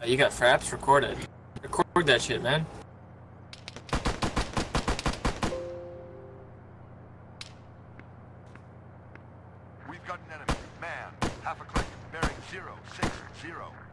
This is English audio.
You got fraps? Record it. Record that shit, man. We've got an enemy. Man, half a click, bearing 060.